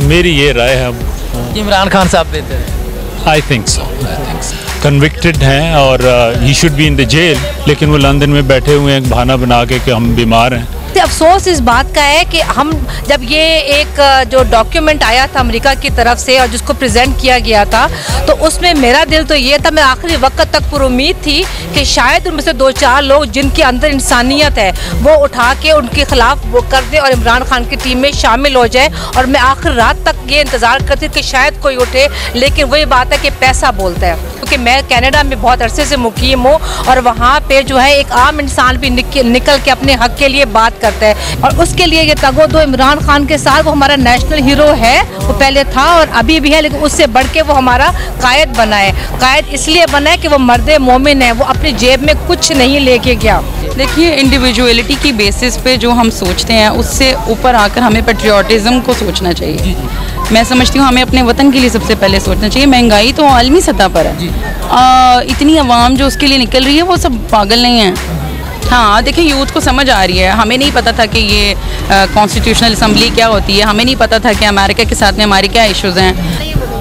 मेरी ये राय है। इमरान खान साहब बेहतर है? I think so. कन्विक्टेड हैं और he should be in the jail, लेकिन वो लंदन में बैठे हुए हैं बहाना बना के कि हम बीमार हैं। अफसोस इस बात का है कि हम जब ये एक जो डॉक्यूमेंट आया था अमेरिका की तरफ से और जिसको प्रेजेंट किया गया था, तो उसमें मेरा दिल तो ये था, मैं आखिरी वक्त तक पुरुम्मीद थी कि शायद उनमें से 2-4 लोग जिनके अंदर इंसानियत है वो उठा के उनके खिलाफ वो कर दें और इमरान खान की टीम में शामिल हो जाए। और मैं आखिर रात तक ये इंतज़ार करती थी कि शायद कोई उठे, लेकिन वही बात है कि पैसा बोलता है। क्योंकि मैं कनाडा में बहुत अरसे से मुकीम हूँ और वहाँ पे जो है एक आम इंसान भी निकल के अपने हक के लिए बात करता है, और उसके लिए ये तगोदो इमरान खान के साथ, वो हमारा नेशनल हीरो है, वो पहले था और अभी भी है, लेकिन उससे बढ़ के वो हमारा कायद बना है। कायद इसलिए बना है कि वो मर्द मोमिन है, वो अपनी जेब में कुछ नहीं लेके गया। देखिए, इंडिविजुअलिटी की बेसिस पे जो हम सोचते हैं उससे ऊपर आकर हमें पेट्रियाटिज़म को सोचना चाहिए। मैं समझती हूँ हमें अपने वतन के लिए सबसे पहले सोचना चाहिए। महंगाई तो आलमी सतह पर है, इतनी आवाम जो उसके लिए निकल रही है वो सब पागल नहीं है। हाँ, देखिए, यूथ को समझ आ रही है। हमें नहीं पता था कि ये कॉन्स्टिट्यूशनल असम्बली क्या होती है, हमें नहीं पता था कि अमेरिका के साथ में हमारे क्या इश्यूज़ हैं।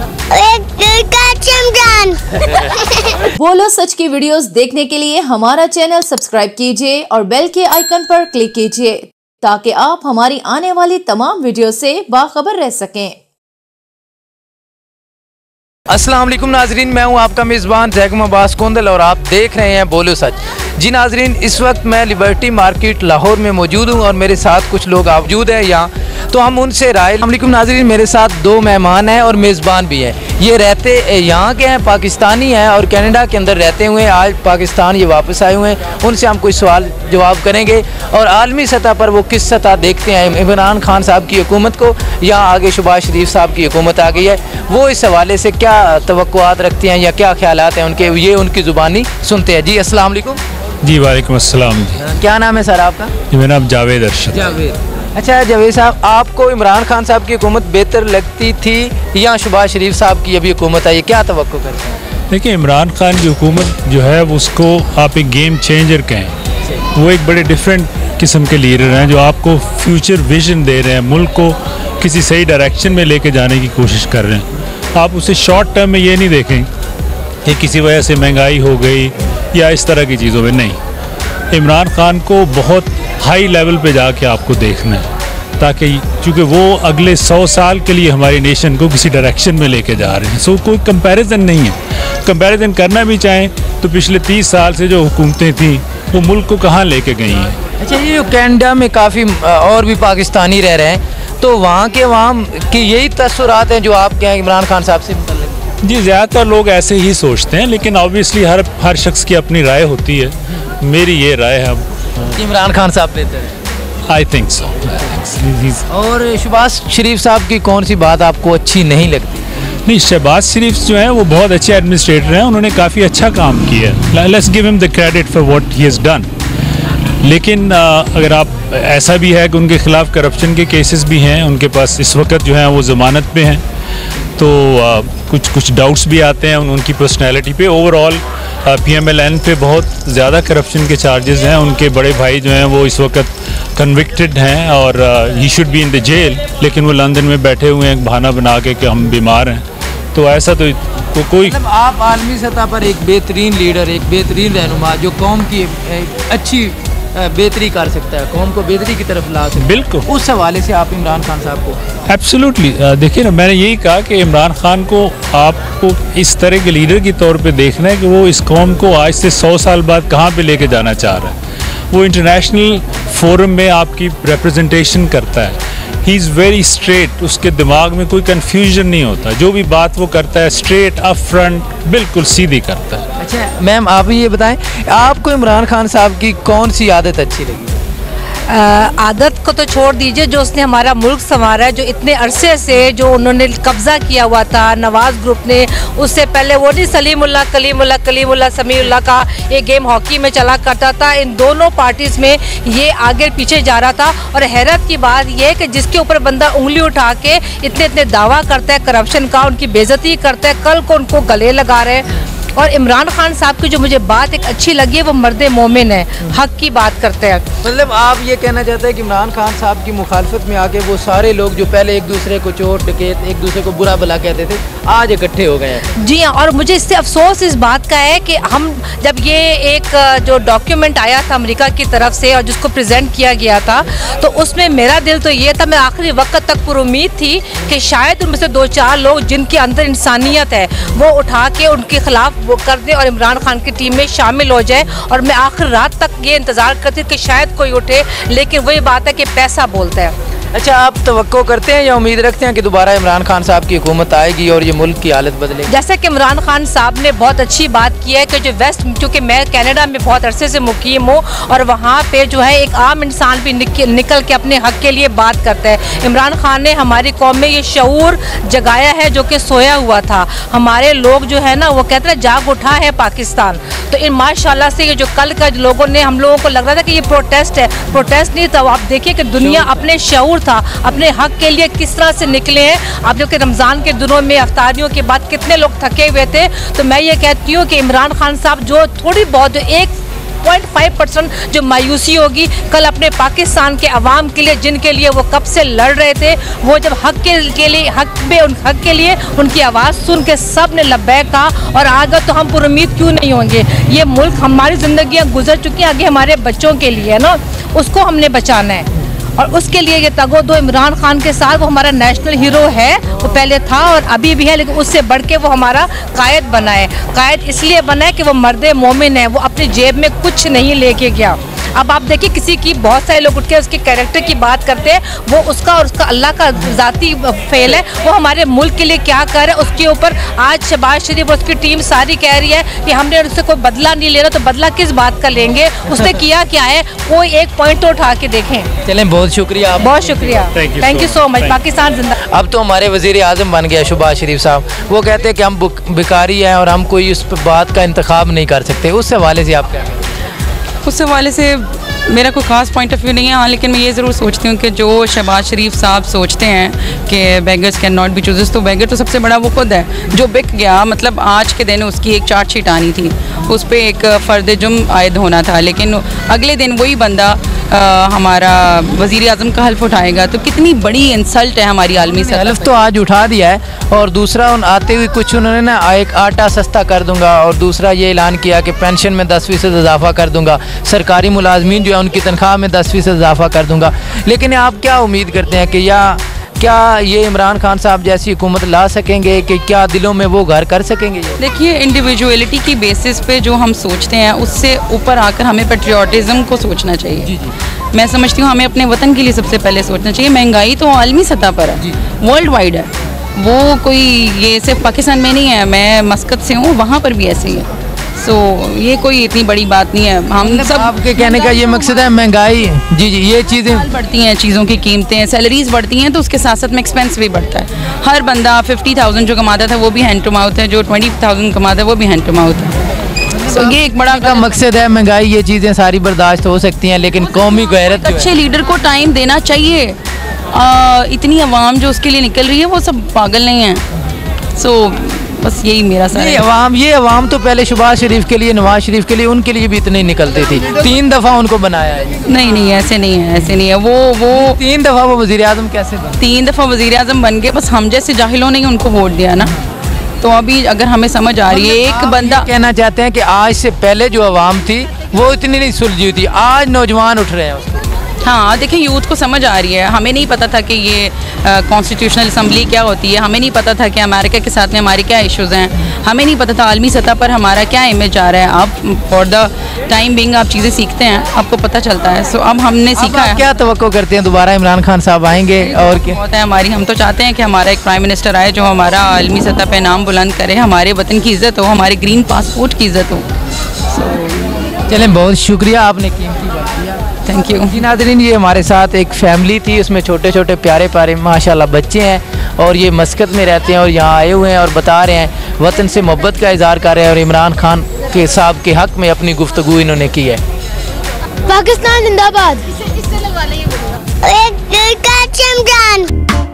बोलो सच की वीडियोस देखने के लिए हमारा चैनल सब्सक्राइब कीजिए और बेल के आइकन पर क्लिक कीजिए ताकि आप हमारी आने वाली तमाम वीडियो से बाखबर रह सकें। अस्सलाम वालेकुम नाजरीन, मैं हूं आपका मेज़बान जैकुम अब्बास कोंदल और आप देख रहे हैं बोलो सच। जी नाजरीन, इस वक्त मैं लिबर्टी मार्केट लाहौर में मौजूद हूं और मेरे साथ कुछ लोग मौजूद हैं यहाँ, तो हम उनसे राय। अस्सलाम वालेकुम नाजरीन, मेरे साथ 2 मेहमान हैं और मेज़बान भी हैं। ये रहते यहाँ के हैं, पाकिस्तानी हैं और कनाडा के अंदर रहते हुए आज पाकिस्तान ये वापस आए हुए हैं। उनसे हम कुछ सवाल जवाब करेंगे और आलमी सतह पर वो किस सतह देखते हैं इमरान खान साहब की हुकूमत को, या आगे शहबाज शरीफ साहब की हुकूमत आ गई है, वो इस हवाले से क्या तवक्कुआत रखते हैं या क्या ख्यालात हैं उनके, ये उनकी ज़ुबानी सुनते हैं। जी अस्सलाम वालेकुम। जी वालेकुम अस्सलाम। जी क्या नाम है सर आपका? मेरा नाम जावेद अरशद। जावेद। अच्छा जावेद साहब, आपको इमरान खान साहब की हुकूमत बेहतर लगती थी या शहबाज शरीफ साहब की अभी हुकूमत आई, क्या तवक्को करते हैं? देखिए, इमरान खान की हुकूमत जो है उसको आप एक गेम चेंजर कहें। वो एक बड़े डिफरेंट किस्म के लीडर हैं जो आपको फ्यूचर विजन दे रहे हैं, मुल्क को किसी सही डायरेक्शन में लेके जाने की कोशिश कर रहे हैं। आप उसे शॉर्ट टर्म में ये नहीं देखें कि किसी वजह से महंगाई हो गई या इस तरह की चीज़ों में, नहीं। इमरान खान को बहुत हाई लेवल पे जाके आपको देखना है, ताकि चूँकि वो अगले 100 साल के लिए हमारी नेशन को किसी डायरेक्शन में लेके जा रहे हैं। सो कोई कंपैरिजन नहीं है। कंपैरिजन करना भी चाहें तो पिछले 30 साल से जो हुकूमतें थी वो मुल्क को कहाँ लेके गई हैं। अच्छा, ये जो कनाडा में काफ़ी और भी पाकिस्तानी रह रहे हैं, तो वहाँ की यही तस्वुरात हैं जो आपके यहाँ इमरान खान साहब से मुतल्लिक़? जी, ज़्यादातर लोग ऐसे ही सोचते हैं, लेकिन ऑब्वियसली हर शख्स की अपनी राय होती है। मेरी ये राय है इमरान खान साहब बेहतर है? I think so. और शहबाज शरीफ साहब की कौन सी बात आपको अच्छी नहीं लगती? नहीं, शहबाज शरीफ जो हैं वो बहुत अच्छे एडमिनिस्ट्रेटर हैं, उन्होंने काफ़ी अच्छा काम किया है। Let's give him the credit for what he has done. लेकिन अगर आप, ऐसा भी है कि उनके ख़िलाफ़ करप्शन के केसेस भी हैं, उनके पास इस वक्त जो हैं वो ज़मानत पे हैं, तो कुछ डाउट्स भी आते हैं उनकी पर्सनैलिटी पे। ओवरऑल PMLN पे बहुत ज़्यादा करप्शन के चार्जेस हैं। उनके बड़े भाई जो हैं वो इस वक्त कन्विक्टेड हैं और he should be in the jail, लेकिन वो लंदन में बैठे हुए हैं बहाना बना के कि हम बीमार हैं। तो ऐसा तो कोई, मतलब आप आलमी सतह पर एक बेहतरीन लीडर, एक बेहतरीन रहनुमा जो कौम की अच्छी बेहतरी कर सकता है, कौम को बेहतरी की तरफ ला सकता है, बिल्कुल उस हवाले से आप इमरान खान साहब को? एब्सोल्युटली। देखिए ना, मैंने यही कहा कि इमरान खान को आपको इस तरह के लीडर की तौर पे देखना है कि वो इस कौम को आज से 100 साल बाद कहाँ पे लेके जाना चाह रहा है। वो इंटरनेशनल फोरम में आपकी रिप्रेजेंटेशन करता है। ही इज़ वेरी स्ट्रेट, उसके दिमाग में कोई कन्फ्यूजन नहीं होता। जो भी बात वो करता है स्ट्रेट अप फ्रंट, बिल्कुल सीधी करता है। अच्छा मैम, आप ये बताएं, आपको इमरान खान साहब की कौन सी आदत अच्छी लगी? आदत को तो छोड़ दीजिए, जो उसने हमारा मुल्क संवारा है, जो इतने अरसे से जो उन्होंने कब्ज़ा किया हुआ था नवाज़ ग्रुप ने, उससे पहले वो नहीं कलीमुल्लाह समीउल्लाह का एक गेम हॉकी में चला करता था। इन दोनों पार्टीज़ में ये आगे पीछे जा रहा था। और हैरत की बात यह है कि जिसके ऊपर बंदा उंगली उठा के इतने दावा करता है करप्शन का, उनकी बेइज्जती करता है, कल को उनको गले लगा रहे हैं। और इमरान खान साहब की जो मुझे बात एक अच्छी लगी है, वो मर्द मोमिन है, हक की बात करते हैं। मतलब आप ये कहना चाहते हैं कि इमरान खान साहब की मुखालफत में आके वो सारे लोग जो पहले एक दूसरे को चोट डकैत एक दूसरे को बुरा भला कहते थे, आज इकट्ठे हो गए हैं? जी हाँ, और मुझे इससे अफसोस इस बात का है कि हम जब ये एक जो डॉक्यूमेंट आया था अमेरिका की तरफ से और जिसको प्रेजेंट किया गया था, तो उसमें मेरा दिल तो ये था, मैं आखिरी वक्त तक पुरुम्मीद थी कि शायद उनमें से 2-4 लोग जिनके अंदर इंसानियत है वो उठा के उनके खिलाफ वो कर दें और इमरान खान की टीम में शामिल हो जाए। और मैं आखिर रात तक ये इंतज़ार करती कि शायद कोई उठे, लेकिन वही बात है कि पैसा बोलता है। अच्छा, आप तवक्को करते हैं या उम्मीद रखते हैं कि दोबारा इमरान खान साहब की हुकूमत आएगी और ये मुल्क की हालत बदलेगी? जैसे कि इमरान खान साहब ने बहुत अच्छी बात की है कि जो वेस्ट, क्योंकि मैं कनाडा में बहुत अरसे से मुकीम हूँ और वहाँ पे जो है एक आम इंसान भी निकल के अपने हक के लिए बात करता है। इमरान खान ने हमारी कौम में ये शऊर जगाया है जो कि सोया हुआ था। हमारे लोग जो है ना, वो कहते हैं जाग उठा है पाकिस्तान। तो इन माशाल्लाह से ये जो कल का लोगों ने, हम लोगों को लग रहा था कि ये प्रोटेस्ट है, प्रोटेस्ट नहीं था। आप देखिए कि दुनिया अपने शऊर था, अपने हक के लिए किस तरह से निकले हैं। आप देखिए रमज़ान के दिनों में अफ्तारियों के बाद कितने लोग थके हुए थे। तो मैं ये कहती हूँ कि इमरान खान साहब जो थोड़ी बहुत 1.5% जो मायूसी होगी कल अपने पाकिस्तान के अवाम के लिए, जिनके लिए वो कब से लड़ रहे थे, वो जब हक के लिए उनकी आवाज़ सुन के सब ने लब्बैक कहा और आगे तो हम पुरुम्मीद क्यों नहीं होंगे। ये मुल्क, हमारी ज़िंदगियाँ गुजर चुकी हैं, आगे हमारे बच्चों के लिए ना, उसको हमने बचाना है और उसके लिए ये तगोदो इमरान खान के साथ, वो हमारा नेशनल हीरो है, वो पहले था और अभी भी है, लेकिन उससे बढ़ के वो हमारा कायद बना है। कायद इसलिए बना है कि वो मर्द मोमिन है, वो अपनी जेब में कुछ नहीं लेके गया। अब आप देखिए किसी की, बहुत सारे लोग उठ के उसके कैरेक्टर की बात करते हैं, वो उसका और उसका अल्लाह का ज़ाती फेल है। वो हमारे मुल्क के लिए क्या कर रहा है, उसके ऊपर आज शहबाज शरीफ और उसकी टीम सारी कह रही है कि हमने उससे कोई बदला नहीं ले रहा, तो बदला किस बात का लेंगे? उसने किया क्या है, कोई एक पॉइंट तो उठा के देखें। चलें, बहुत शुक्रिया, बहुत शुक्रिया, thank you so much. Pakistan जिंदा। अब तो हमारे वज़ीर आज़म बन गया शहबाज शरीफ साहब, वो कहते हैं कि हम भिखारी हैं और हम कोई उस बात का इंतखाब नहीं कर सकते। उस हवाले से आप क्या कहें? उस हवाले से मेरा कोई ख़ास पॉइंट ऑफ व्यू नहीं है। हाँ, लेकिन मैं ये ज़रूर सोचती हूँ कि जो शहबाज शरीफ साहब सोचते हैं कि बेगर्स कैन नॉट बी चूजेस, तो बेगर तो सबसे बड़ा वो खुद है जो बिक गया। मतलब आज के दिन उसकी एक चार्जशीट आनी थी, उस पर एक फ़र्द जुर्म आयद होना था, लेकिन अगले दिन वही बंदा हमारा वज़ीर आज़म का हल्फ उठाएगा, तो कितनी बड़ी इंसल्ट है हमारी आलमी सतह। हल्फ तो आज उठा दिया है, और दूसरा उन आते हुए कुछ उन्होंने ना एक आटा सस्ता कर दूंगा, और दूसरा ये ऐलान किया कि पेंशन में 10% इजाफा कर दूंगा, सरकारी मुलाजमीन जो है उनकी तनख्वाह में 10% इजाफा कर दूंगा। लेकिन आप क्या उम्मीद करते हैं कि क्या ये इमरान खान साहब जैसी हुकूमत ला सकेंगे, कि क्या दिलों में वो घर कर सकेंगे? देखिए, इंडिविजुअलिटी की बेसिस पे जो हम सोचते हैं उससे ऊपर आकर हमें पेट्रियाटिज़म को सोचना चाहिए। जी जी। मैं समझती हूँ हमें अपने वतन के लिए सबसे पहले सोचना चाहिए। महंगाई तो आलमी सतह पर है, वर्ल्ड वाइड है, वो कोई ये सिर्फ पाकिस्तान में नहीं है। मैं मस्कत से हूँ, वहाँ पर भी ऐसे ही है। सो ये कोई इतनी बड़ी बात नहीं है। हम सब, आपके कहने का ये मकसद है महंगाई, जी जी, ये चीज़ें बढ़ती हैं, चीज़ों की कीमतें, सैलरीज बढ़ती हैं, तो उसके साथ साथ में एक्सपेंस भी बढ़ता है। हर बंदा 50,000 जो कमाता था वो भी हैंड टू माउथ है, जो 20,000 कमाता है वो भी हैंड टू माउथ है। सो ये एक बड़ा का मकसद है महंगाई। ये चीज़ें सारी बर्दाश्त हो सकती हैं, लेकिन कौमी गैरत, अच्छे लीडर को टाइम देना चाहिए। इतनी आवाम जो उसके लिए निकल रही है वो सब पागल नहीं है। सो बस यही मेरा सारा ये अवाम तो पहले शहबाज शरीफ के लिए, नवाज शरीफ के लिए, उनके लिए भी इतने निकलती थी। 3 दफ़ा उनको बनाया है। नहीं, ऐसे नहीं है, ऐसे नहीं है। वो 3 दफ़ा वो वज़ीर आज़म कैसे बने? 3 दफ़ा वज़ीर आज़म बन गए, बस हम जैसे जाहिलों ने ही उनको वोट दिया ना। तो अभी अगर हमें समझ आ रही है, एक बंदा कहना चाहते हैं कि आज से पहले जो अवाम थी वो इतनी नहीं सुलझी हुई थी, आज नौजवान उठ रहे हैं उसको। हाँ, देखिए, यूथ को समझ आ रही है। हमें नहीं पता था कि ये कॉन्स्टिट्यूशनल असम्बली क्या होती है, हमें नहीं पता था कि अमेरिका के साथ में हमारे क्या इश्यूज़ हैं, हमें नहीं पता था आलमी सतह पर हमारा क्या इमेज आ रहा है। आप फॉर द टाइम बिंग आप चीज़ें सीखते हैं, आपको पता चलता है। सो अब हमने सीखा है। क्या तवक्को करते हैं दोबारा इमरान खान साहब आएंगे? और क्या होता है हमारी, हम तो चाहते हैं कि हमारा एक प्राइम मिनिस्टर आए जो हमारा आलमी सतह पर नाम बुलंद करे, हमारे वतन की इज़्ज़त हो, हमारे ग्रीन पासपोर्ट की इज़्ज़त हो। चलें, बहुत शुक्रिया, आपने कीमती बात किया, थैंक यू जी। नाज़रीन, ये हमारे साथ एक फैमिली थी, उसमें छोटे छोटे प्यारे प्यारे माशाल्लाह बच्चे हैं, और ये मस्कत में रहते हैं और यहाँ आए हुए हैं और बता रहे हैं, वतन से मोहब्बत का इज़हार कर रहे हैं, और इमरान खान के साहब के हक़ में अपनी गुफ्तगू इन्होंने की है। पाकिस्तान जिंदाबाद।